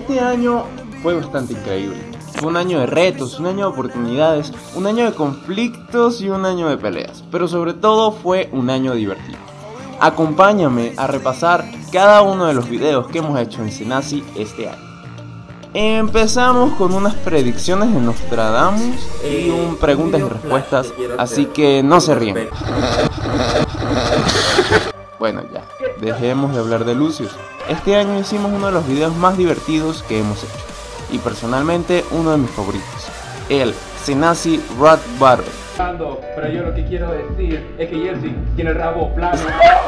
Este año fue bastante increíble. Fue un año de retos, un año de oportunidades, un año de conflictos y un año de peleas. Pero sobre todo fue un año divertido. Acompáñame a repasar cada uno de los videos que hemos hecho en Cenasi este año. Empezamos con unas predicciones de Nostradamus y un preguntas y respuestas, así que no se ríen. Bueno, ya, dejemos de hablar de Lucius. Este año hicimos uno de los videos más divertidos que hemos hecho, y personalmente uno de mis favoritos, el Cenasi Rap Battle. Pero yo lo que quiero decir es que Jersey tiene el rabo plano.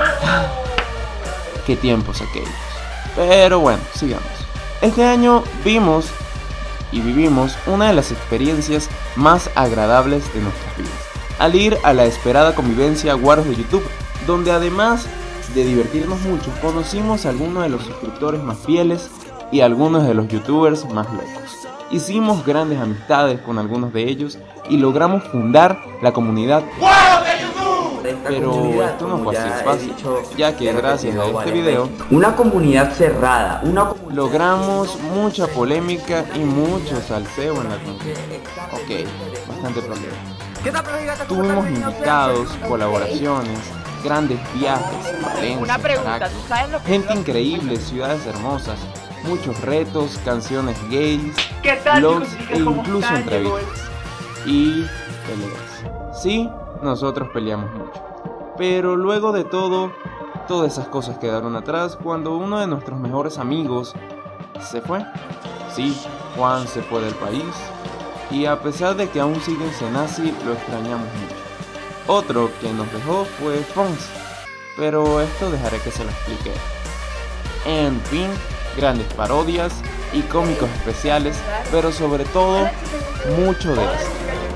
Qué tiempos aquellos. Pero bueno, sigamos. Este año vimos y vivimos una de las experiencias más agradables de nuestras vidas, al ir a la esperada convivencia Guaros de YouTube, donde además de divertirnos mucho, conocimos a algunos de los suscriptores más fieles y a algunos de los youtubers más locos. Hicimos grandes amistades con algunos de ellos y logramos fundar la comunidad ¡Guaros de YouTube! Pero esto no fue así fácil, ya que gracias a este video, una comunidad cerrada, logramos mucha polémica y mucho salseo en la comunidad. Ok, bastante problema. Tuvimos invitados, colaboraciones, grandes viajes, Valencia, Caracas, gente increíble, ciudades hermosas, muchos retos, canciones gays, vlogs e incluso entrevistas. Y peleas. Sí, nosotros peleamos mucho. Pero luego de todo, todas esas cosas quedaron atrás cuando uno de nuestros mejores amigos se fue. Sí, Juan se fue del país. Y a pesar de que aún sigue en Cenasi, lo extrañamos mucho. Otro que nos dejó fue Fons, pero esto dejaré que se lo explique. En fin, grandes parodias y cómicos especiales, pero sobre todo, mucho de esto.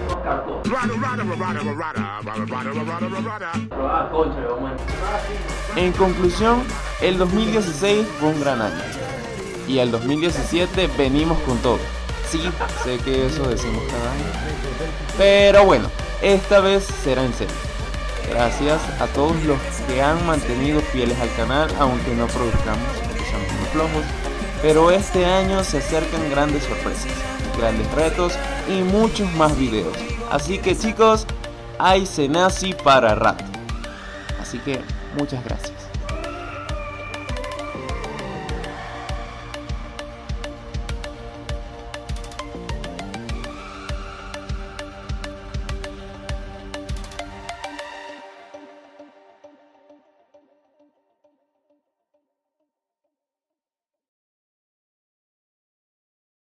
En conclusión, el 2016 fue un gran año. Y el 2017 venimos con todo. Sí, sé que eso decimos cada año. Pero bueno, esta vez será en serio. Gracias a todos los que han mantenido fieles al canal, aunque no produzcamos, porque somos muy flojos. Pero este año se acercan grandes sorpresas, grandes retos y muchos más videos. Así que chicos, hay Cenasi para rato. Así que muchas gracias.